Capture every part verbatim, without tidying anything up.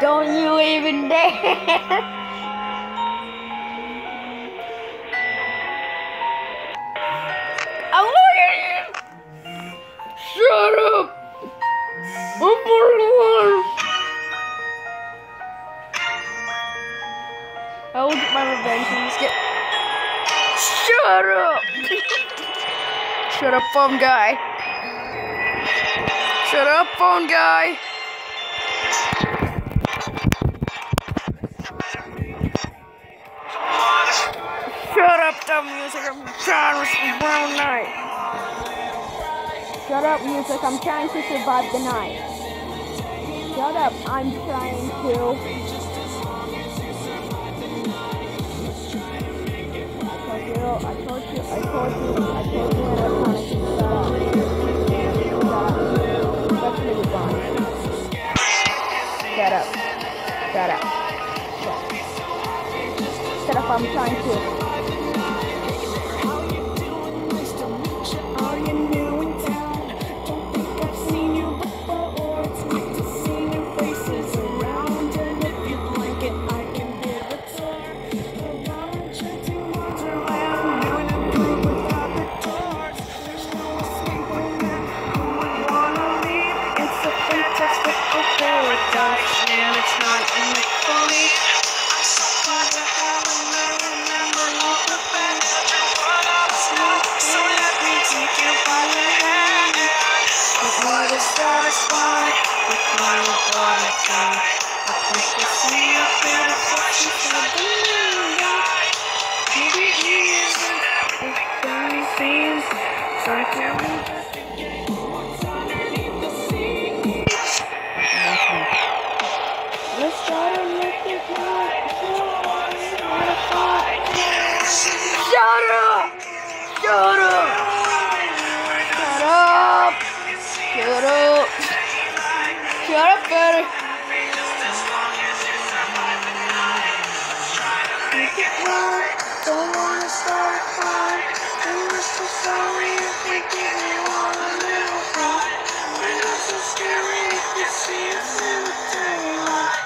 Don't you even dare! I'm looking at you! Shut up! I'm more alive! I will get my revenge and just get. Shut up! Shut up, phone guy! Shut up, phone guy! Shut up, dumb music, I'm trying to survive the night. Shut up, music, I'm trying to survive the night. Shut up, I'm trying to. I told you, I told you, I told you when I was trying to shut up. Shut up. That's really fun. Shut up. Shut up. Shut up. Shut up, I'm trying to. And it's not in the funny. I'm so glad to have I remember all the bad. So let me take you by the hand. But what is satisfied with my body time? I think I see a bit of what you said to me. Maybe he isn't everything seems. Sometimes let's try to make it right. Shut up! Shut up! Shut up! Shut up! Shut up, buddy! Make it right. Don't wanna start a fight. I'm just so sorry if we give you all a little bit. We're not so scary if you see us in the daylight.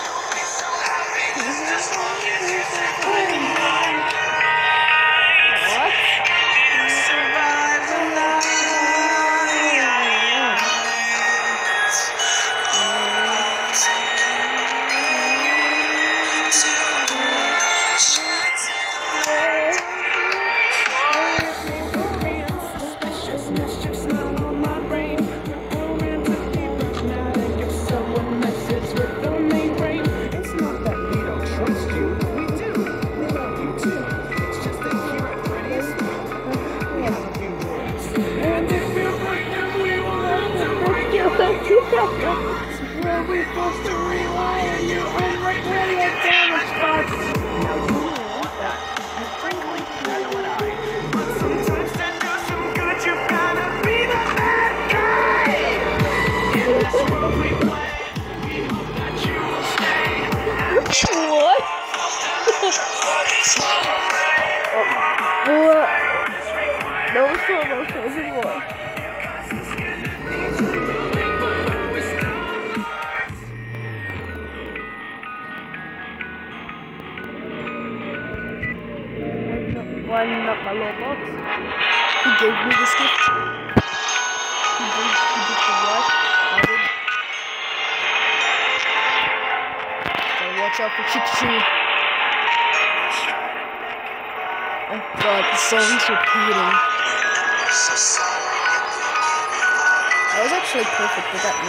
Where we supposed to rewire you on like radio damage spots? Now you want that. And frankly, that's what I. But sometimes to do some good, you gotta be the bad guy. And that's what we play. We hope that you will stay. What? What? No, so, no, so, anymore. Winding up my little box. He gave me this gift. He did, he did the what? I did. Gotta watch out for Chick-Chi. Oh god, the song's repeating. That was actually perfect with that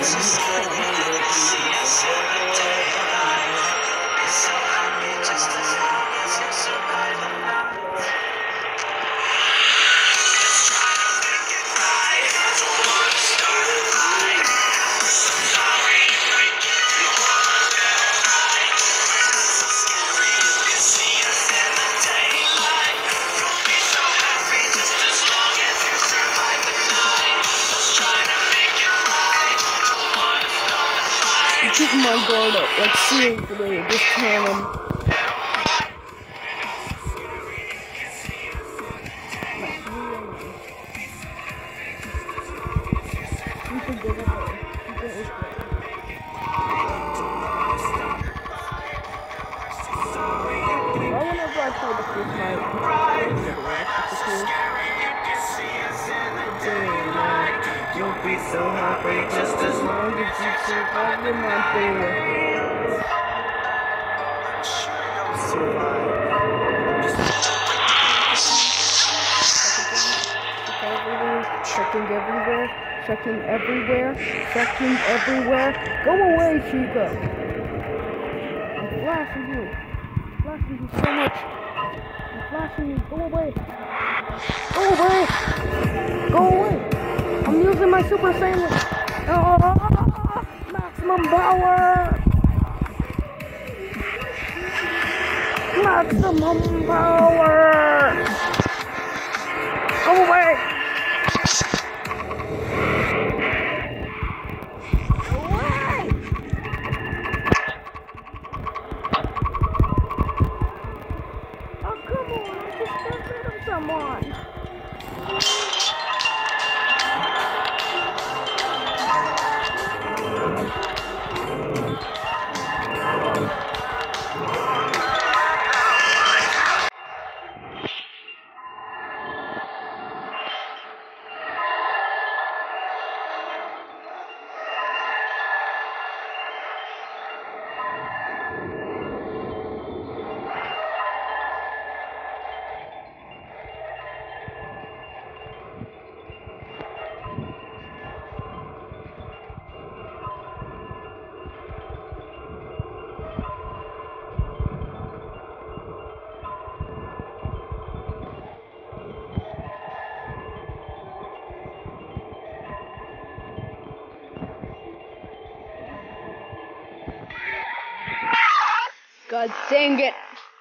keep my guard up, like seriously, this cannon. You can get it. You can I tried to push my Don't be so happy just as long as you survive in my door. Survive. Checking everywhere, checking everywhere, checking everywhere. Go away, Chica. I'm flashing you. Flashing you so much. I'm flashing you. Go away. Go away. Go away. I'm using my super sandwich. Oh, maximum power. Maximum power. Go away. Go away. Oh, come on. I just got rid of someone. God dang it.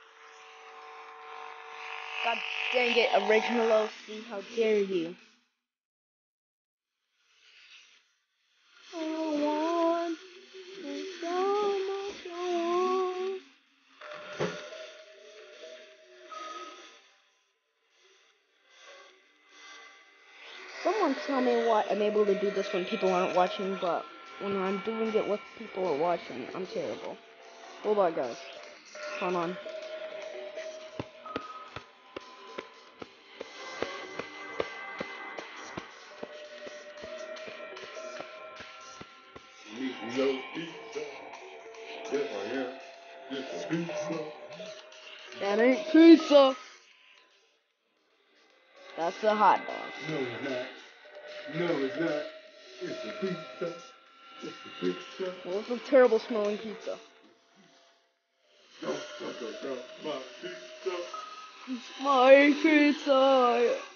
God dang it, original O C, how dare you. I want so much I want. Someone tell me why I'm able to do this when people aren't watching, but when I'm doing it with people are watching, I'm terrible. Hold on, guys. Hold on. No pizza. Yes, I am. This is pizza. That ain't pizza. That's a hot dog. No, it's not. No, it's not. It's a pizza. It's a pizza. Well, it's a terrible smelling pizza. Don't talk about my pizza. It's my pizza.